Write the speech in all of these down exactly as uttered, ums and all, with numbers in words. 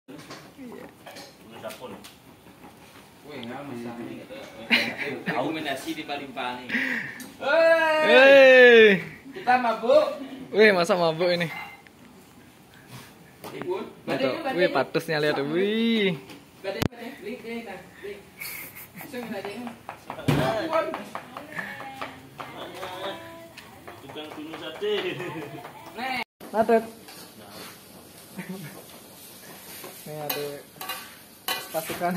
Tahu menasi di Palimpang. Hei, Kita mabuk. wih masa mabuk ini? Wih patusnya lihat, wih. Tukang tunu sate. Natet. Nih ada pasukan.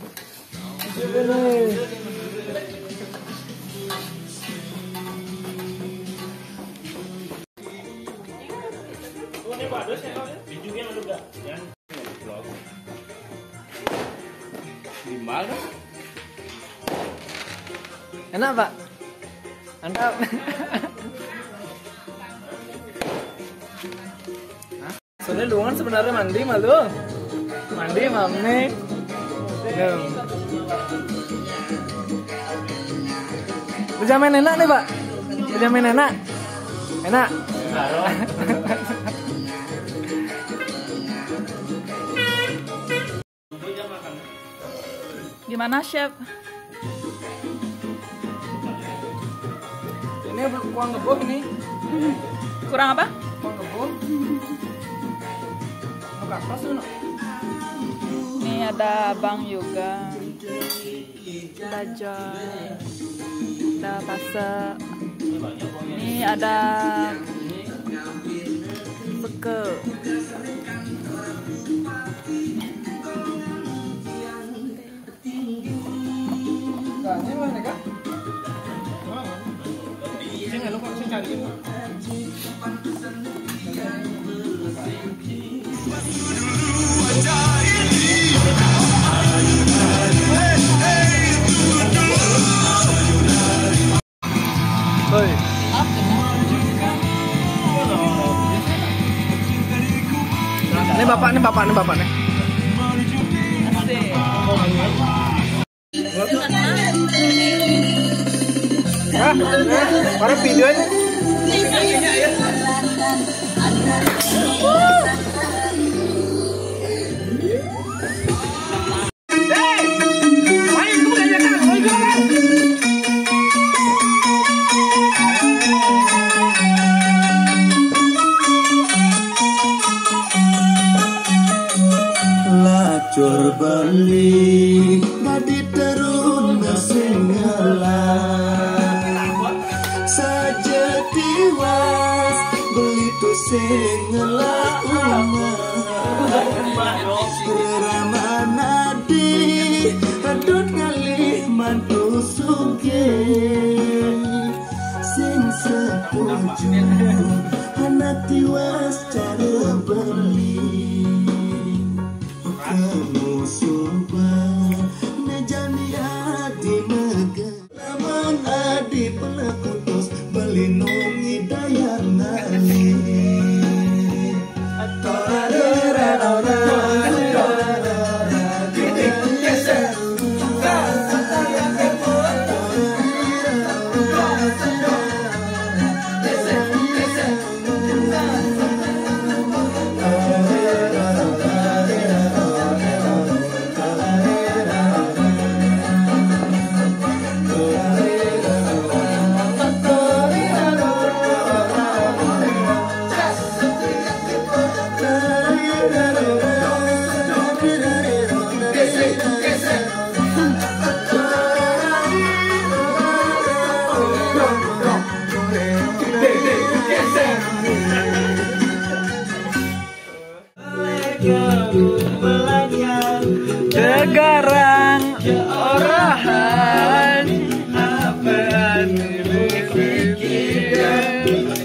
Ini bagus ya, hidungnya ada enggak? Yang di mana? Enak pak? Mantap. Soalnya luangan sebenarnya mandi malu. Mandi mamne. Udah main enak nih pak? Udah main enak? Enak? Gimana chef? Ini kuang kebun nih. Kurang apa? Kuang kebun. Enggak pas tuh. Ini ada abang juga. Ada Joy. Ada Pase. Ini ada Beke. Ini mana kak? Saya lupa saya cari. Hoi. Ini bapak, ini bapak, ini bapak nih. Hah? Para video ini. Lacur balik tadi terun ngesengelan saja tiwas belitu sengelah Ramana di adut kali mantu suge sing sepuju anak tiwas cara beli kamu sobat nejani adi mega laman adi peleputus belinungi dayangali Segarang orahan apaan dipikiran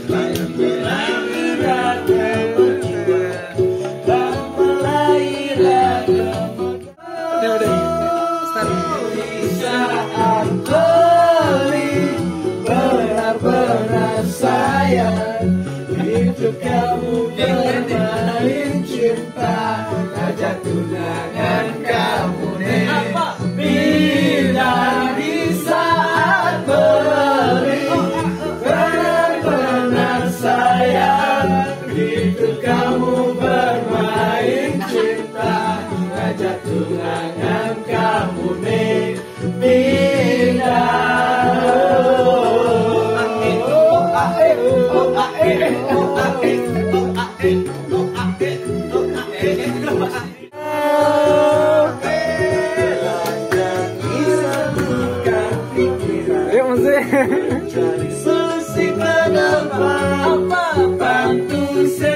saat beli benar-benar sayang itu kamu bermain cinta ngajak tunangan kamu nih bila di saat beli benar-benar sayang itu kamu bermain cinta ngajak tunangan kamu nih pindah. Yuk masih. Cari solusi kenapa apa bantu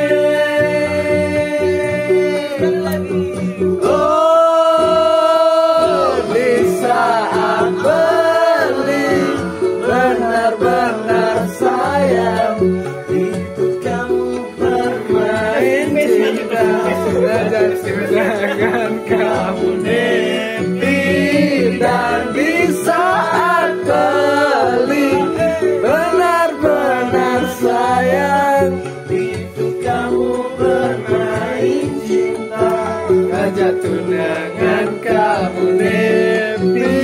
oh di saat beli benar-benar sayang itu kamu bermain cinta ngajak tunangan kamu nepi dan di saat beli benar-benar sayang itu kamu bermain cinta ngajak tunangan kamu nepi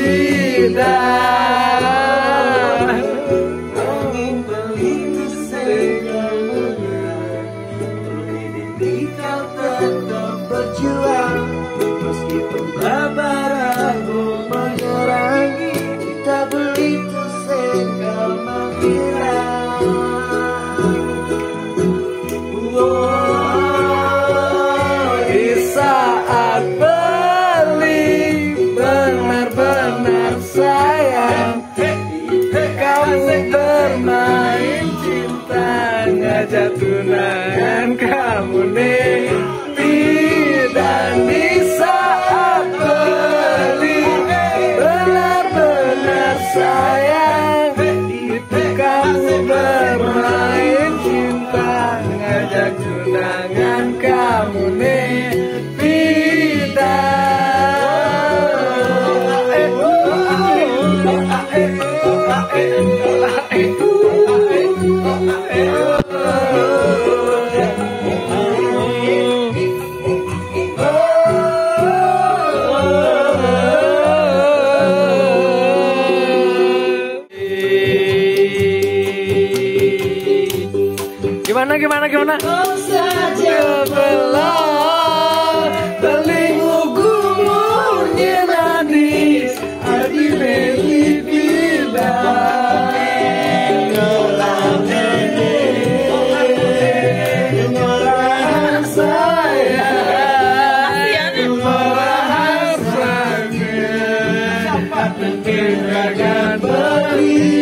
dan ingin beli segalanya ini kau tetap berjuang meskipun babaraku menyerangi kita beli segala mengira di saat beli benar-benar sayang kamu bermain cinta ngajak tunangan kamu nepi dan di saat beli benar-benar sayang itu kamu bermain cinta ngajak tunangan kamu nepi Gimana gimana gimana? kau saja belah telingu gumurnya nadi adi beli bila ngolahan saya ngolahan saya mengkirakan beli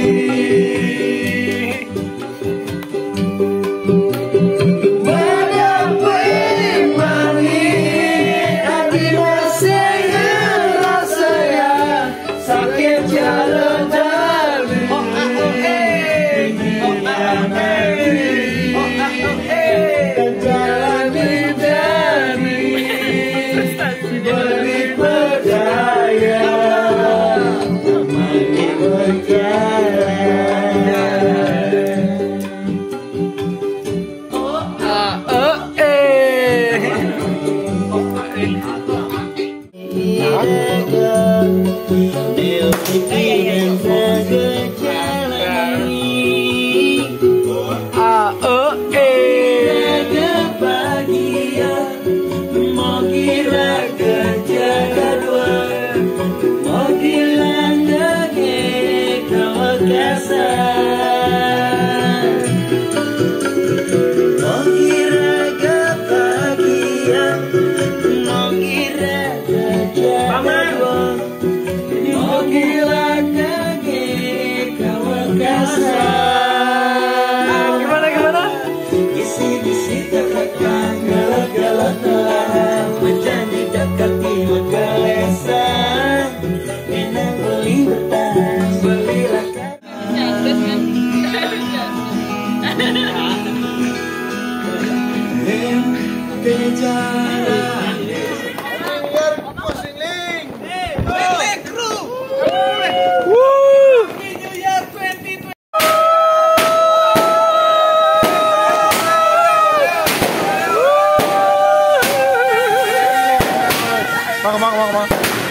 Gimana gimana? Isi-isi terkekang galak-galak telah menjadi dekat di megalesan Minang beli bertahan belilah kejaran Mang, mang, mang, mang.